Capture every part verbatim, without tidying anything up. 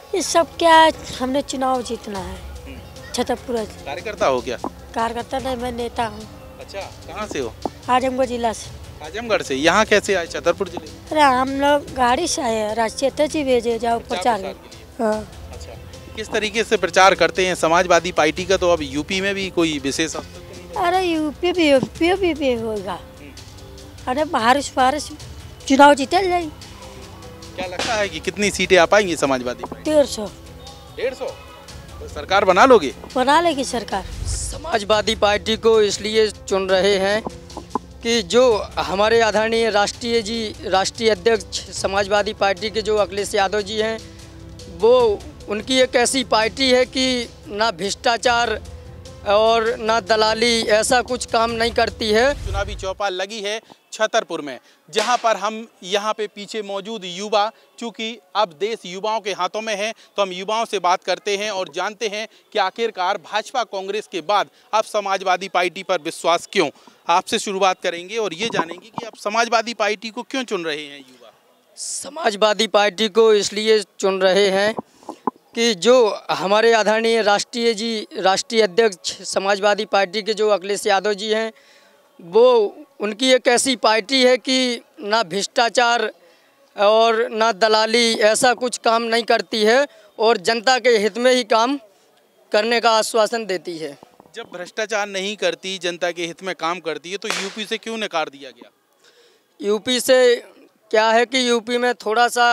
ये सब क्या है, हमने चुनाव जीतना है। छतरपुर कार्यकर्ता हो क्या? कार्यकर्ता नहीं, मैं नेता हूँ। अच्छा, कहाँ से हो? आजमगढ़ जिला से। आजमगढ़ से। यहाँ कैसे आए छतरपुर जिले? अरे हम लोग गाड़ी से आए हैं, राष्ट्रीय अध्यक्ष जी भेजे जाओ प्रचार में। हाँ। अच्छा, किस तरीके से प्रचार करते हैं समाजवादी पार्टी का? तो अब यूपी में भी कोई विशेष अवसर तो नहीं है? अरे यूपी भी यूपी भी, भी होगा। अरे बारिश बारिश चुनाव जीते जाए। क्या लगता है कि कितनी सीटें आ पाएंगी समाजवादी पार्टी? डेढ़ सौ डेढ़ सौ तो सरकार बना लोगे? बना लेगी सरकार। समाजवादी पार्टी को इसलिए चुन रहे हैं कि जो हमारे आदरणीय राष्ट्रीय जी राष्ट्रीय अध्यक्ष समाजवादी पार्टी के जो अखिलेश यादव जी हैं, वो उनकी एक ऐसी पार्टी है कि ना भ्रष्टाचार और ना दलाली ऐसा कुछ काम नहीं करती है। चुनावी चौपाल लगी है छतरपुर में, जहां पर हम यहाँ पे पीछे मौजूद युवा, चूँकि अब देश युवाओं के हाथों में है, तो हम युवाओं से बात करते हैं और जानते हैं कि आखिरकार भाजपा कांग्रेस के बाद अब समाजवादी पार्टी पर विश्वास क्यों। आपसे शुरुआत करेंगे और ये जानेंगे कि आप समाजवादी पार्टी को क्यों चुन रहे हैं युवा? समाजवादी पार्टी को इसलिए चुन रहे हैं कि जो हमारे आदरणीय राष्ट्रीय जी राष्ट्रीय अध्यक्ष समाजवादी पार्टी के जो अखिलेश यादव जी हैं, वो उनकी एक ऐसी पार्टी है कि ना भ्रष्टाचार और ना दलाली ऐसा कुछ काम नहीं करती है और जनता के हित में ही काम करने का आश्वासन देती है। जब भ्रष्टाचार नहीं करती, जनता के हित में काम करती है, तो यूपी से क्यों नकार दिया गया? यूपी से क्या है कि यूपी में थोड़ा सा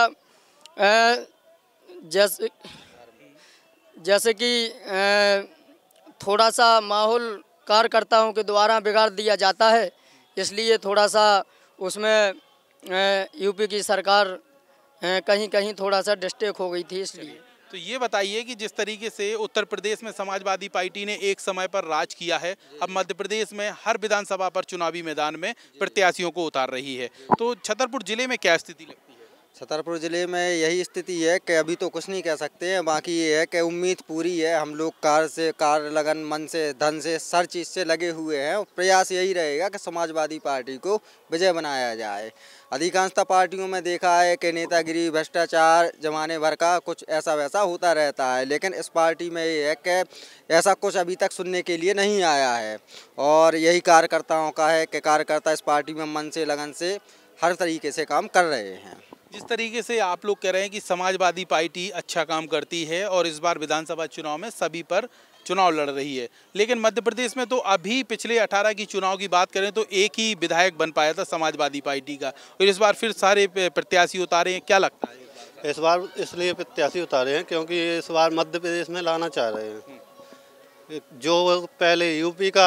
जैसे जैसे कि थोड़ा सा माहौल कार्यकर्ताओं के द्वारा बिगाड़ दिया जाता है, इसलिए थोड़ा सा उसमें यूपी की सरकार कहीं कहीं थोड़ा सा डिस्टेक हो गई थी। इसलिए तो ये बताइए कि जिस तरीके से उत्तर प्रदेश में समाजवादी पार्टी ने एक समय पर राज किया है, अब मध्य प्रदेश में हर विधानसभा पर चुनावी मैदान में प्रत्याशियों को उतार रही है, तो छतरपुर जिले में क्या स्थिति लगती है? छतरपुर ज़िले में यही स्थिति है कि अभी तो कुछ नहीं कह सकते हैं, बाकी ये है कि उम्मीद पूरी है। हम लोग कार से कार लगन मन से धन से हर चीज़ से लगे हुए हैं। प्रयास यही रहेगा कि समाजवादी पार्टी को विजय बनाया जाए। अधिकांशतः पार्टियों में देखा है कि नेतागिरी भ्रष्टाचार जमाने भर का कुछ ऐसा वैसा होता रहता है, लेकिन इस पार्टी में ये है कि ऐसा कुछ अभी तक सुनने के लिए नहीं आया है और यही कार्यकर्ताओं का है कि कार्यकर्ता इस पार्टी में मन से लगन से हर तरीके से काम कर रहे हैं। जिस तरीके से आप लोग कह रहे हैं कि समाजवादी पार्टी अच्छा काम करती है और इस बार विधानसभा चुनाव में सभी पर चुनाव लड़ रही है, लेकिन मध्य प्रदेश में तो अभी पिछले अठारह की चुनाव की बात करें तो एक ही विधायक बन पाया था समाजवादी पार्टी का, और इस बार फिर सारे प्रत्याशी उतारे हैं। क्या लगता है इस बार? इसलिए प्रत्याशी उतारे हैं क्योंकि इस बार मध्य प्रदेश में लाना चाह रहे हैं। जो पहले यूपी का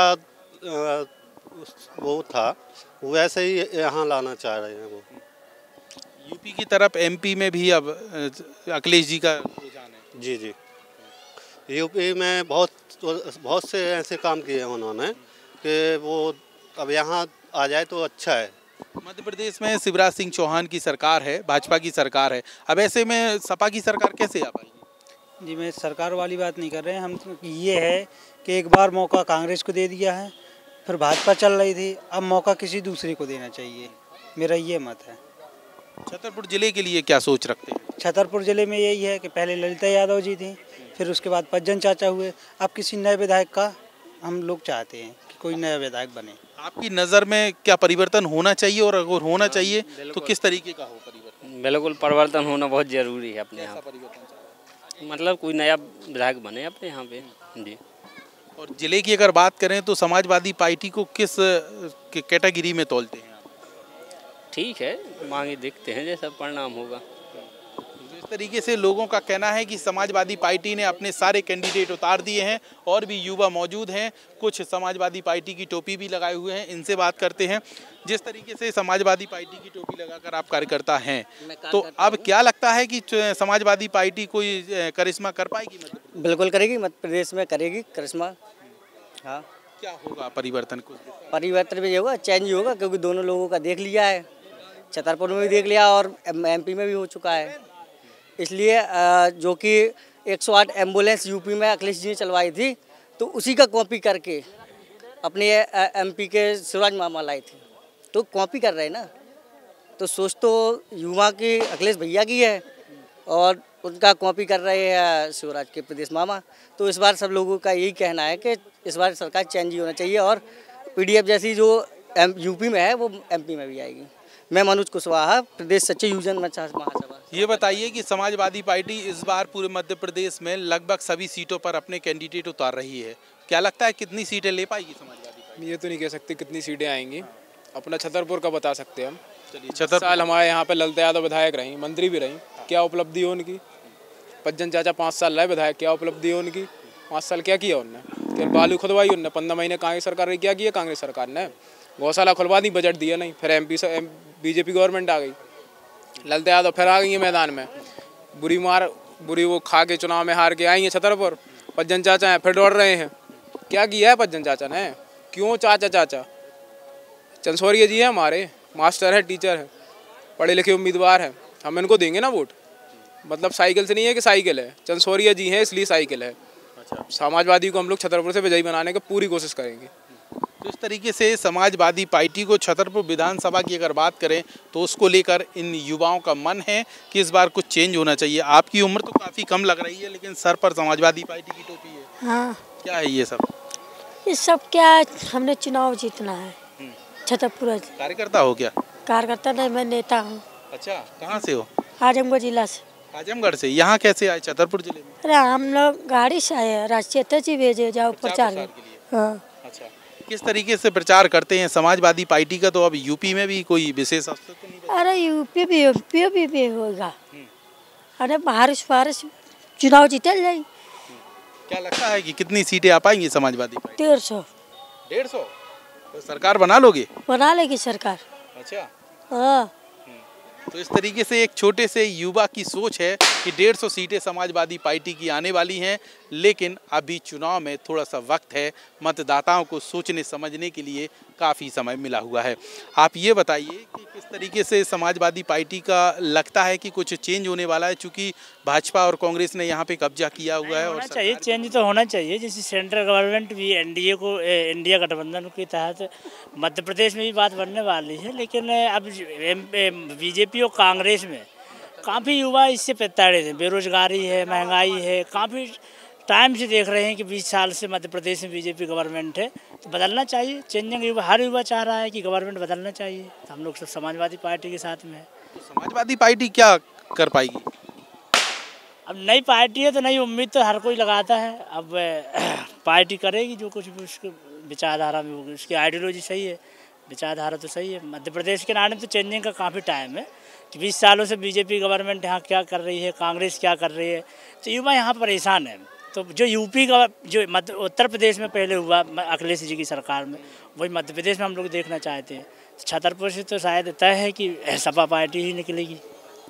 वो था वैसे ही यहाँ लाना चाह रहे हैं। वो यूपी की तरफ एमपी में भी अब अखिलेश जी का रुझान है। जी जी, यूपी में बहुत बहुत से ऐसे काम किए हैं उन्होंने कि वो अब यहाँ आ जाए तो अच्छा है। मध्य प्रदेश में शिवराज सिंह चौहान की सरकार है, भाजपा की सरकार है, अब ऐसे में सपा की सरकार कैसे आ पाएगी? जी, मैं सरकार वाली बात नहीं कर रहे हैं हम। ये है कि एक बार मौका कांग्रेस को दे दिया है, फिर भाजपा चल रही थी, अब मौका किसी दूसरे को देना चाहिए, मेरा ये मत है। छतरपुर जिले के लिए क्या सोच रखते हैं? छतरपुर जिले में यही है कि पहले ललिता यादव जी थी, फिर उसके बाद पज्जन चाचा हुए, अब किसी नए विधायक का हम लोग चाहते हैं कि कोई नया विधायक बने। आपकी नज़र में क्या परिवर्तन होना चाहिए, और अगर होना चाहिए तो किस तरीके का हो परिवर्तन? बिल्कुल परिवर्तन होना बहुत ज़रूरी है अपने यहाँ। मतलब कोई नया विधायक बने अपने यहाँ पे जी। और जिले की अगर बात करें तो समाजवादी पार्टी को किस कैटेगरी में तोलते हैं? ठीक है, मांगे देखते हैं जैसा परिणाम होगा। इस तरीके से लोगों का कहना है कि समाजवादी पार्टी ने अपने सारे कैंडिडेट उतार दिए हैं, और भी युवा मौजूद हैं, कुछ समाजवादी पार्टी की टोपी भी लगाए हुए हैं, इनसे बात करते हैं। जिस तरीके से समाजवादी पार्टी की टोपी लगाकर आप कार्यकर्ता हैं, तो अब क्या लगता है कि समाजवादी पार्टी कोई करिश्मा कर पाएगी? बिल्कुल करेगी, मध्य प्रदेश में करेगी करिश्मा। हाँ, क्या होगा परिवर्तन? कुछ परिवर्तन भी होगा, चेंज होगा, क्योंकि दोनों लोगों का देख लिया है, छतरपुर में भी देख लिया और एमपी में भी हो चुका है। इसलिए जो कि एक सौ आठ एम्बुलेंस यूपी में अखिलेश जी ने चलवाई थी, तो उसी का कॉपी करके अपने एमपी के शिवराज मामा लाई थी, तो कॉपी कर रहे हैं ना। तो सोच तो युवा की अखिलेश भैया की है और उनका कॉपी कर रहे हैं शिवराज के प्रदेश मामा। तो इस बार सब लोगों का यही कहना है कि इस बार सरकार चेंज ही होना चाहिए और पीडीएफ जैसी जो एम यूपी में है वो एमपी में भी आएगी। मैं मनोज कुशवाहा, प्रदेश सचिव युवजन महासभा। ये बताइए कि समाजवादी पार्टी इस बार पूरे मध्य प्रदेश में लगभग सभी सीटों पर अपने कैंडिडेट उतार रही है, क्या लगता है कितनी सीटें ले पाएगी समाजवादी पार्टी? ये तो नहीं कह सकते कितनी सीटें आएंगी, अपना छतरपुर का बता सकते हैं हम। चलिए, छतर साल हमारे यहाँ पे ललिता यादव विधायक रही, मंत्री भी रही, क्या उपलब्धि हो उनकी? पज्जन चाचा पाँच साल रहे विधायक, क्या उपलब्धि हो उनकी? पाँच साल क्या किया उनने? केवल बालू खुदवाई उनने। पंद्रह महीने कांग्रेस सरकार ने क्या किया? कांग्रेस सरकार ने गौशाला खुलवा दी, बजट दिया नहीं। फिर एमपी से बीजेपी गवर्नमेंट आ गई, ललिता यादव फिर आ गई है मैदान में, बुरी मार बुरी वो खा के चुनाव में हार के आई हैं छतरपुर। पज्जन चाचा हैं फिर दौड़ रहे हैं, क्या किया है पज्जन चाचा ने? क्यों चाचा चाचा? चंसोरिया जी हैं हमारे, मास्टर हैं, टीचर हैं, पढ़े लिखे उम्मीदवार हैं, हम इनको देंगे ना वोट। मतलब साइकिल से नहीं है कि साइकिल है, चंसोरिया जी हैं इसलिए साइकिल है। अच्छा, समाजवादी को हम लोग छतरपुर से विजयी बनाने की पूरी कोशिश करेंगे। तो इस तरीके से समाजवादी पार्टी को छतरपुर विधानसभा की अगर बात करें तो उसको लेकर इन युवाओं का मन है कि इस बार कुछ चेंज होना चाहिए। आपकी उम्र तो काफ़ी कम लग रही है लेकिन सर पर समाजवादी पार्टी की टोपी है। हाँ, क्या है ये सब? ये सब क्या है, हमने चुनाव जीतना है छतरपुर। कार्यकर्ता हो क्या? कार्यकर्ता नहीं, मैं नेता हूँ। अच्छा, कहाँ से हो? आजमगढ़ जिला से। आजमगढ़ से यहाँ कैसे आए छतरपुर जिले में? अरे हम लोग गाड़ी से आए हैं, राष्ट्रीय अध्यक्ष जी भेजे जाओ प्रचार में। हाँ। अच्छा, किस तरीके से प्रचार करते हैं समाजवादी पार्टी का? तो अब यूपी में भी कोई विशेष अवसर तो नहीं बचा? अरे यूपी भी यूपी भी, भी होगा। अरे बारिश बारिश चुनाव जीते जाए। क्या लगता है कि कितनी सीटें आ पाएंगी समाजवादी पार्टी? डेढ़ सौ डेढ़ सौ तो सरकार बना लोगे? बना लेगी सरकार। अच्छा, हाँ। तो इस तरीके से एक छोटे से युवा की सोच है कि डेढ़ सौ सीटें समाजवादी पार्टी की आने वाली हैं, लेकिन अभी चुनाव में थोड़ा सा वक्त है, मतदाताओं को सोचने समझने के लिए काफ़ी समय मिला हुआ है। आप ये बताइए कि किस तरीके से समाजवादी पार्टी का लगता है कि कुछ चेंज होने वाला है, चूँकि भाजपा और कांग्रेस ने यहाँ पे कब्जा किया हुआ है। होना चाहिए, चेंज तो होना चाहिए। जैसे सेंट्रल गवर्नमेंट भी एनडीए को इंडिया गठबंधन के तहत मध्य प्रदेश में भी बात बनने वाली है, लेकिन अब बीजेपी और कांग्रेस में काफ़ी युवा इससे प्रताड़ित हैं। बेरोजगारी है, महंगाई है, काफ़ी टाइम से देख रहे हैं कि बीस साल से मध्य प्रदेश में बीजेपी गवर्नमेंट है, तो बदलना चाहिए। चेंजिंग युवा, हर युवा चाह रहा है कि गवर्नमेंट बदलना चाहिए, तो हम लोग सब समाजवादी पार्टी के साथ में है। तो समाजवादी पार्टी क्या कर पाएगी? अब नई पार्टी है तो नई उम्मीद तो हर कोई लगाता है। अब पार्टी करेगी जो कुछ भी उसकी विचारधारा में होगी, उसकी आइडियोलॉजी सही है, विचारधारा तो सही है। मध्य प्रदेश के नाम तो चेंजिंग का काफ़ी टाइम है कि बीस सालों से बीजेपी गवर्नमेंट यहाँ क्या कर रही है, कांग्रेस क्या कर रही है, तो युवा यहाँ परेशान है। तो जो यूपी का, जो मध्य उत्तर प्रदेश में पहले हुआ अखिलेश जी की सरकार में, वही मध्य प्रदेश में हम लोग देखना चाहते हैं। छतरपुर से तो शायद तय है कि सपा पार्टी ही निकलेगी।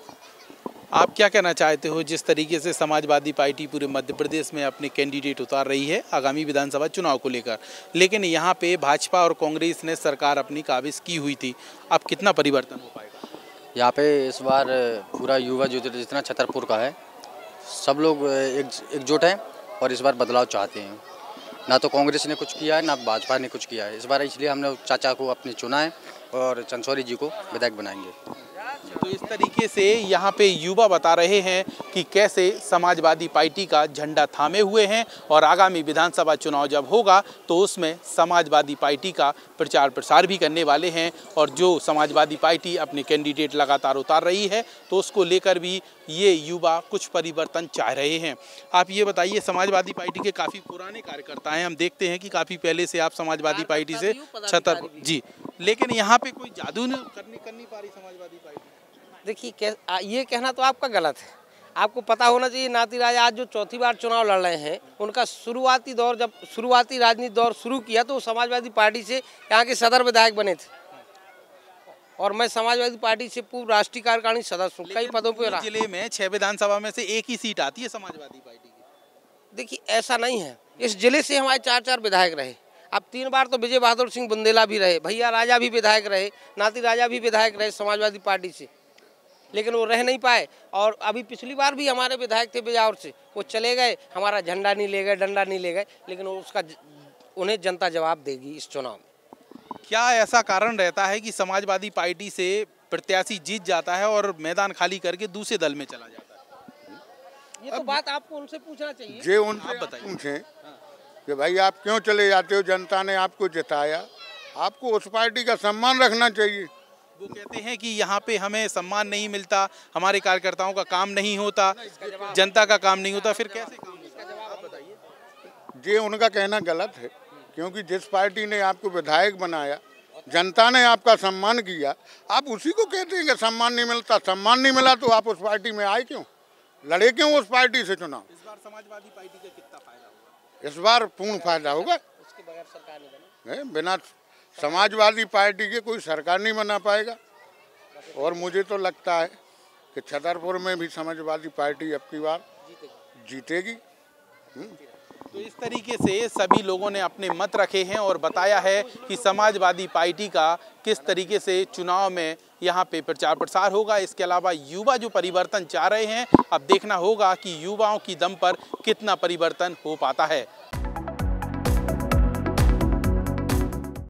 आप क्या कहना चाहते हो जिस तरीके से समाजवादी पार्टी पूरे मध्य प्रदेश में अपने कैंडिडेट उतार रही है आगामी विधानसभा चुनाव को लेकर, लेकिन यहाँ पे भाजपा और कांग्रेस ने सरकार अपनी काबिज की हुई थी, अब कितना परिवर्तन हो पाएगा? यहाँ पे इस बार पूरा युवा जो जितना छतरपुर का है, सब लोग एक एकजुट हैं और इस बार बदलाव चाहते हैं। ना तो कांग्रेस ने कुछ किया है, ना भाजपा ने कुछ किया है। इस बार इसलिए हमने चाचा को अपने चुना है और चंसोरी जी को विधायक बनाएंगे। तो इस तरीके से यहाँ पे युवा बता रहे हैं कि कैसे समाजवादी पार्टी का झंडा थामे हुए हैं और आगामी विधानसभा चुनाव जब होगा तो उसमें समाजवादी पार्टी का प्रचार प्रसार भी करने वाले हैं। और जो समाजवादी पार्टी अपने कैंडिडेट लगातार उतार रही है तो उसको लेकर भी ये युवा कुछ परिवर्तन चाह रहे हैं। आप ये बताइए, समाजवादी पार्टी के काफ़ी पुराने कार्यकर्ता हैं, हम देखते हैं कि काफ़ी पहले से आप समाजवादी पार्टी से छतर जी, लेकिन यहाँ पे कोई जादू नहीं करने कर नहीं पा रही समाजवादी पार्टी। देखिए, ये कहना तो आपका गलत है। आपको पता होना चाहिए नाती राजा आज जो चौथी बार चुनाव लड़ रहे हैं, उनका शुरुआती दौर, जब शुरुआती राजनीति दौर शुरू किया तो समाजवादी पार्टी से यहाँ के सदर विधायक बने थे और मैं समाजवादी पार्टी से पूर्व राष्ट्रीय कार्यकारिणी सदस्य हूँ, कई पदों पर रहा। जिले में छह विधानसभा में से एक ही सीट आती है समाजवादी पार्टी की। देखिए, ऐसा नहीं है, इस जिले से हमारे चार चार विधायक रहे। अब तीन बार तो विजय बहादुर सिंह बुंदेला भी रहे, भैया राजा भी विधायक रहे, नाती राजा भी विधायक रहे समाजवादी पार्टी से, लेकिन वो रह नहीं पाए। और अभी पिछली बार भी हमारे विधायक थे बिजावर से, वो चले गए, हमारा झंडा नहीं ले गए, डंडा नहीं ले गए, लेकिन उसका उन्हें जनता जवाब देगी इस चुनाव में। क्या ऐसा कारण रहता है कि समाजवादी पार्टी से प्रत्याशी जीत जाता है और मैदान खाली करके दूसरे दल में चला जाता है? ये तो बात आपको उनसे पूछना चाहिए। जे उनसे पूछें कि भाई आप क्यों चले जाते हो, जनता ने आपको जिताया, आपको उस पार्टी का सम्मान रखना चाहिए। वो कहते हैं कि यहाँ पे हमें सम्मान नहीं मिलता, हमारे कार्यकर्ताओं का काम नहीं होता, जनता का काम नहीं होता, फिर कैसे काम होता? ये उनका कहना गलत है, क्योंकि जिस पार्टी ने आपको विधायक बनाया, जनता ने आपका सम्मान किया, आप उसी को कहते हैं कि सम्मान नहीं मिलता। सम्मान नहीं मिला तो आप उस पार्टी में आए क्यों, लड़े क्यों उस पार्टी से चुनाव? इस बार समाजवादी पार्टी का कितना फायदा होगा? इस बार पूर्ण फायदा होगा। उसके बगैर सरकार नहीं बनी। बिना समाजवादी पार्टी के कोई सरकार नहीं बना पाएगा। और मुझे तो लगता है कि छतरपुर में भी समाजवादी पार्टी अब की बार जीतेगी। तो इस तरीके से सभी लोगों ने अपने मत रखे हैं और बताया है कि समाजवादी पार्टी का किस तरीके से चुनाव में यहाँ पे प्रचार प्रसार होगा। इसके अलावा युवा जो परिवर्तन चाह रहे हैं, अब देखना होगा कि युवाओं की दम पर कितना परिवर्तन हो पाता है।